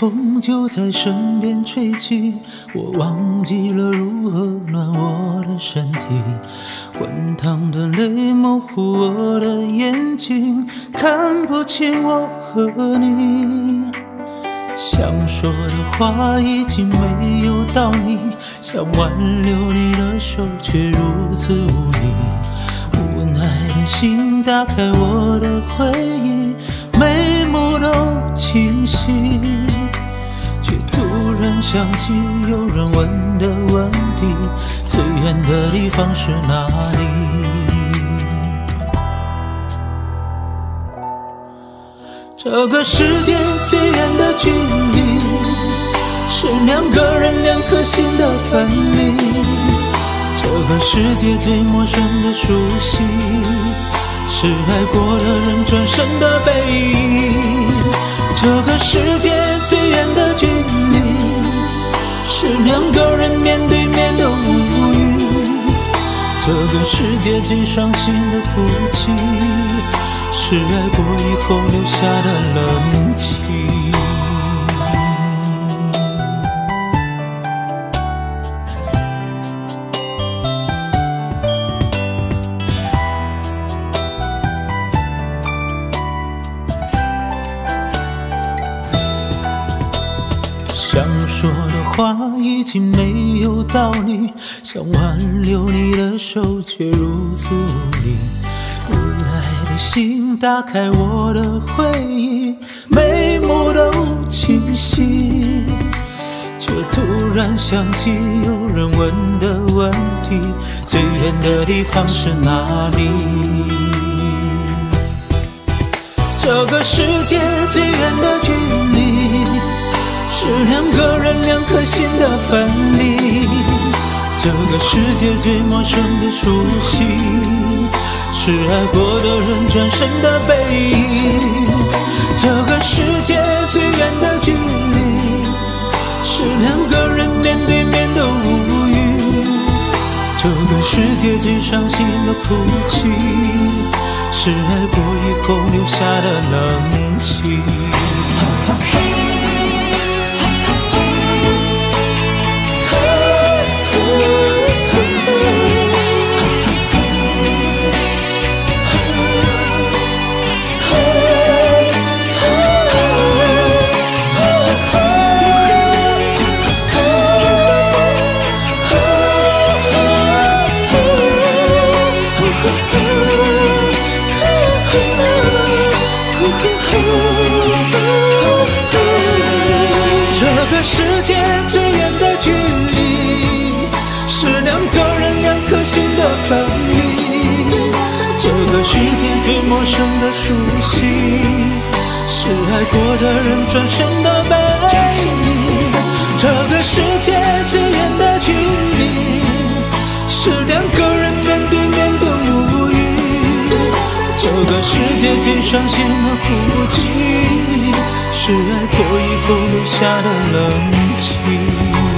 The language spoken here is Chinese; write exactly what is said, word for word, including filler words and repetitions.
风就在身边吹起，我忘记了如何暖我的身体。滚烫的泪模糊我的眼睛，看不清我和你。想说的话已经没有道理，想挽留你的手却如此无力。无奈的心打开我的回忆，眉目都清晰，却突然想起有人问的问题，最远的地方是哪里？这个世界最远的距离，是两个人两颗心的分离。这个世界最陌生的熟悉，是爱过的人转身的背影。这个世界最远的距离，是两个人面对面的无语。这个世界最伤心的哭泣，是爱过以后留下的冷清。想说的话已经没有道理，想挽留你的手却如此无力。无奈的心打开我的回忆，眉目都清晰，却突然想起有人问的问题，最远的地方是哪里？这个世界最远的距离，是两个人两颗心的分离。这个世界最陌生的熟悉，是爱过的人转身的背影。这个世界最远的距离，是两个人面对面的无语。这个世界最伤心的哭泣，是爱过以后留下的冷清。这个世界最远的距离，是两个人两颗心的分离。这个世界最陌生的熟悉，是爱过的人转身的背影。这个世界最远的距离，是两个人面对面的无语。这个世界最伤心的哭泣，是爱过以后留下的冷清。